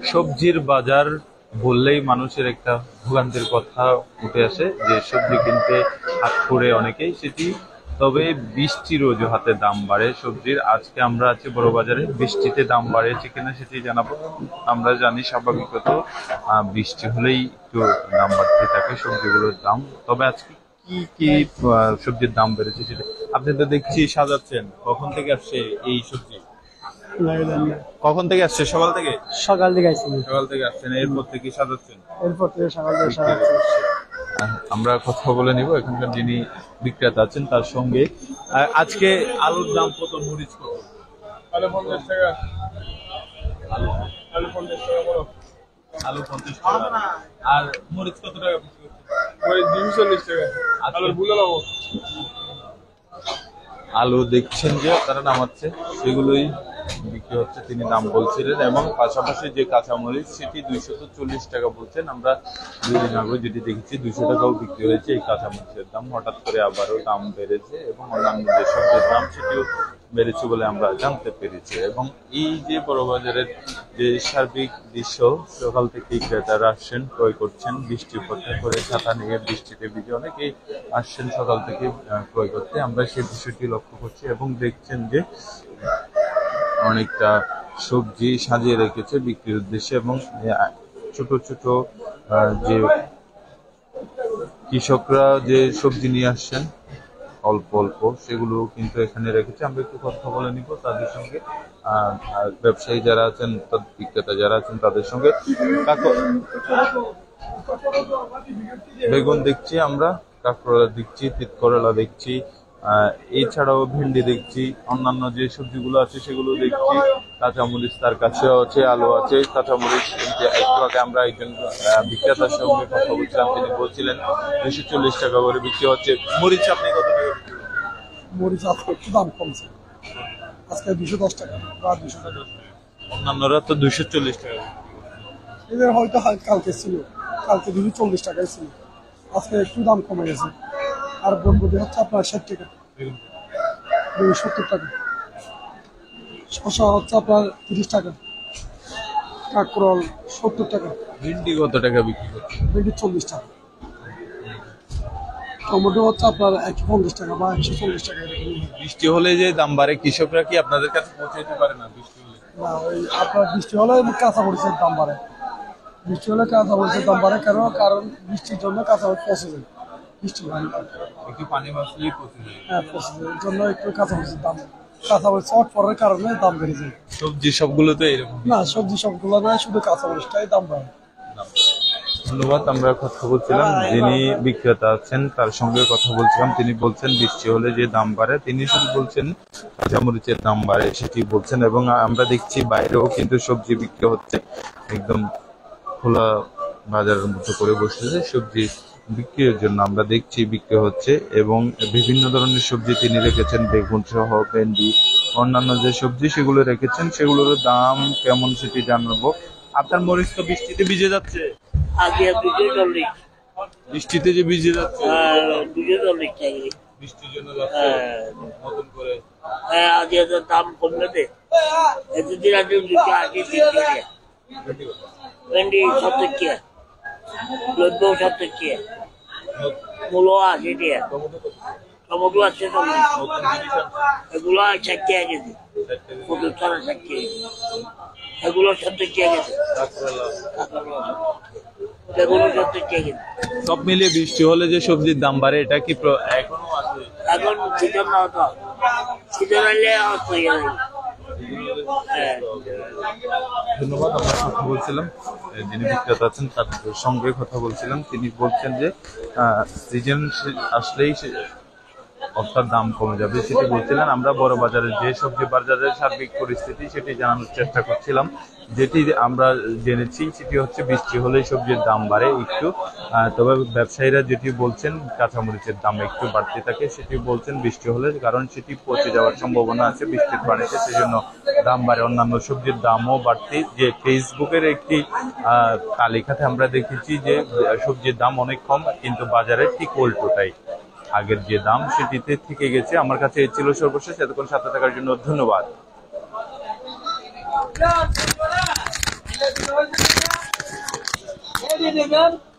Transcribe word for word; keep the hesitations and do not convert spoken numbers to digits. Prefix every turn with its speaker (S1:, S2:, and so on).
S1: সবজির বাজার বললেই মানুষের একটা ভোগান্তির কথা উঠে আসে যে সবজি কিনতে হাত করে অনেকেই সেটি, তবে বৃষ্টির অজুহাতে দাম বাড়ে সবজির। আজকে আমরা আছি বড় বাজারে, বৃষ্টিতে দাম বাড়েছে কিনা সেটি জানাবো। আমরা জানি স্বাভাবিকত বৃষ্টি হলেই একটু দাম বাড়তে থাকে সবজিগুলোর দাম, তবে আজকে কি কি সবজির দাম বেড়েছে সেটা আপনি তো দেখছি সাজাচ্ছেন। কখন থেকে আসছে এই সবজি? কখন থেকে আসছে? সকাল থেকে?
S2: সকাল থেকে আসছি।
S1: সকাল থেকে আসছেন, এরপর থেকে সাজাচ্ছেন?
S2: এরপর থেকে সকাল থেকে সাজাচ্ছি।
S1: আমরা কথা বলে নিব এখানকার যিনি বিক্রেতা আছেন তার সঙ্গে। আজকে আলুর দাম কত, মরিচ কত?
S3: আলু পঞ্চাশ টাকা।
S1: আলু
S3: আলু পঞ্চাশ টাকা বড়।
S1: আলু পঞ্চাশ টাকা। আর মরিচ কত টাকা বিক্রি করছে?
S3: মরিচ দুশো চল্লিশ টাকা। আলুর বুঝে নেবো।
S1: আলু দেখছেন যে তারা নামাচ্ছে, সেগুলোই বিক্রি হচ্ছে, তিনি দাম বলছিলেন। এবং পাশাপাশি যে কাঁচামরিচ সেটি দুইশো চল্লিশ টাকা বলছেন। আমরা দুই দিন আগে যেটি দেখেছি দুইশো টাকাও বিক্রি হয়েছে এই কাঁচামরিচের দাম। হঠাৎ করে আবারও দাম বেড়েছে এবং অন্যান্য যে সবজির দাম সেটিও বেড়েছে বলে আমরা জানতে পেরেছি। এবং এই যে বড় বাজারের যে সার্বিক দৃশ্য, সকাল থেকে ক্রেতারা আসছেন, ক্রয় করছেন, বৃষ্টি উপেক্ষা করে ছাতা নিয়ে বৃষ্টিতে ভিজে অনেকেই আসছেন সকাল থেকে ক্রয় করতে। আমরা সেই বিষয়টি লক্ষ্য করছি এবং দেখছেন যে অনেকটা সবজি সাজিয়ে রেখেছে বিক্রির উদ্দেশ্যে এবং ছোট ছোট যে কৃষকরা যে সবজি নিয়ে আসছেন অল্প অল্প সেগুলো কিন্তু এখানে রেখেছে। আমরা একটু কথা বলে নিব তাদের সঙ্গে, আহ ব্যবসায়ী যারা আছেন, বিক্রেতা যারা আছেন তাদের সঙ্গে। বেগুন দেখছি আমরা, কাঁকরোলা দেখছি, তিতকরলা দেখছি, আহ এছাড়াও ভেন্ডি দেখছি, অন্যান্য যে সবজিগুলো আছে সেগুলো দেখছি। কাঁচামরিচ তার কাছে আছে, আলু আছে, কাঁচামরিচ। একটু আগে আমরা একজন বিক্রেতার সঙ্গে কথা বলছিলাম, তিনি বলছিলেন দুশো চল্লিশ টাকা করে বিক্রি হচ্ছে। মরিচ আপনি কত টাকা বিক্রি?
S2: মরিচ আজকে একটু দাম কমছে, আজকে দুশো দশ টাকা বা দুশো টাকা।
S1: অন্যান্যরা তো দুশো চল্লিশ টাকা।
S2: এদের হয়তো কালকে ছিল, কালকে দুশো চল্লিশ টাকায় ছিল, আজকে একটু দাম কমে গেছে। আর বরবটি হচ্ছে আপনার ষাট টাকা, সত্তর টাকা। শসা হচ্ছে আপনার তিরিশ টাকা, কাঁকরোল সত্তর টাকা।
S1: ভিন্ডি কত টাকা বিক্রি করছে?
S2: ভেন্ডি চল্লিশ টাকা। টমেটো হচ্ছে আপনার একশো পঞ্চাশ টাকা বা একশো চল্লিশ টাকা।
S1: বৃষ্টি হলে যে দাম বাড়ে, কৃষকরা কি আপনাদের কাছে পৌঁছে দিতে পারে না? বৃষ্টি হলে
S2: না, ওই আপনার বৃষ্টি হলে কাঁচা মরিচের দাম বাড়ে। বৃষ্টি হলে কাঁচা মরিচের দাম বাড়ে কেন? কারণ বৃষ্টির জন্য কাঁচা মরিচ পচে যায়। বৃষ্টি হয়
S1: একটু পানি বাঁচলেই পচে যায়।
S2: হ্যাঁ, পচে যায়। এর জন্য একটু কাঁচা মরিচের দাম, কাঁচা মরিচ শর্ট পড়ার কারণে দাম বেড়ে যায়।
S1: সবজি সবগুলো তো এরকম
S2: না, সবজি সবগুলো না, শুধু কাঁচা মরিচটাই দাম বাড়ে।
S1: ধন্যবাদ। আমরা কথা বলছিলাম যিনি বিক্রেতা আছেন তার সঙ্গে কথা বলছিলাম, তিনি বলছেন বৃষ্টি হলে যে দাম বাড়ে, তিনি শুধু বলছেন কাঁচামরিচের দাম বাড়ে সেটি বলছেন। এবং আমরা দেখছি বাইরেও কিন্তু সবজি বিক্রি হচ্ছে, একদম খোলা বাজারের মতো করে বসেছে সবজি বিক্রির জন্য। আমরা দেখছি বিক্রি হচ্ছে এবং বিভিন্ন ধরনের সবজি তিনি রেখেছেন, বেগুন সহ ভেন্ডি, অন্যান্য যে সবজি সেগুলো রেখেছেন। সেগুলোর দাম কেমন সেটি জানাবো। আপনার মরিচ তো বৃষ্টিতে ভিজে যাচ্ছে। বৃষ্টিতে যে ভিজে যাচ্ছে বৃষ্টির জন্য নতুন করে
S4: দাম কমলে দে এতদিন আগে ভেন্ডি সত্তর টাকা, নব্বই সত্তর টাকা, মূলো আশি টাকা, টমেটো আছে, এগুলো ষাট টাকা কেজি, পঁচিশ টাকা ষাট টাকা, এগুলো সত্তর টাকা কেজি, এগুলো সত্তর টাকা কেজি।
S1: সব মিলিয়ে বৃষ্টি হলে যে সবজির দাম বাড়ে এটা কি এখনো আছে?
S4: এখন সিজন না হতো, সিজন হলে হয়ে যায়।
S1: ধন্যবাদ। আমরা কথা বলছিলাম যিনি বিক্রেতা আছেন তার সঙ্গে কথা বলছিলাম, তিনি বলছেন যে সিজন আসলেই অর্থাৎ দাম কমে যাবে সেটি বলছিলেন। আমরা বড় বাজারের যে সবজি বাজারের সার্বিক পরিস্থিতি সেটি জানানোর চেষ্টা করছিলাম। যেটি আমরা জেনেছি সেটি হচ্ছে বৃষ্টি হলেই সবজির দাম বাড়ে একটু, তবে ব্যবসায়ীরা যেটি বলছেন কাঁচামরিচের দাম একটু বাড়তে থাকে সেটি বলছেন বৃষ্টি হলে, কারণ সেটি পচে যাওয়ার সম্ভাবনা আছে বৃষ্টির পানিতে, সেজন্য দাম বাড়ে। অন্যান্য সবজির দামও বাড়তি। যে ফেসবুকের একটি তালিকাতে আমরা দেখেছি যে সবজির দাম অনেক কম, কিন্তু বাজারে ঠিক উল্টোটাই, আগের যে দাম সেটিতে থেকে গেছে। আমার কাছে এই ছিল সর্বশেষ। এতক্ষণ সাথে থাকার জন্য ধন্যবাদ।
S5: দেখেন